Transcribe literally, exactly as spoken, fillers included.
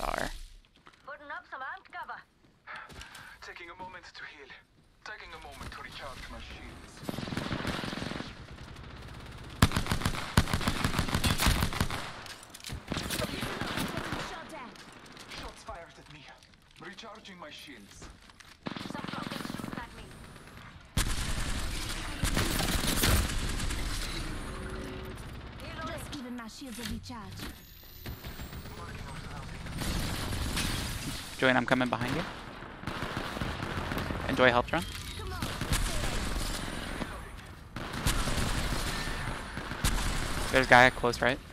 are. Putting up some amp cover. Taking a moment to heal. Taking a moment to recharge my shields. Shot at. Shots fired at me. Recharging my shields. Some rockets shooting at me. Just giving my shields a recharge. Joanne, I'm coming behind you. Enjoy health run. There's a guy close right.